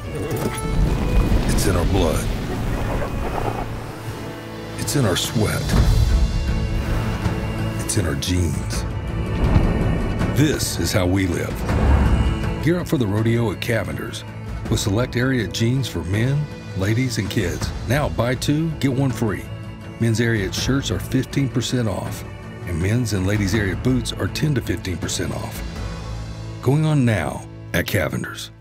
It's in our blood. It's in our sweat. It's in our genes. This is how we live. Gear up for the rodeo at Cavenders with select area jeans for men, ladies, and kids. Now buy two, get one free. Men's area shirts are 15% off, and men's and ladies area boots are 10 to 15% off. Going on now at Cavenders.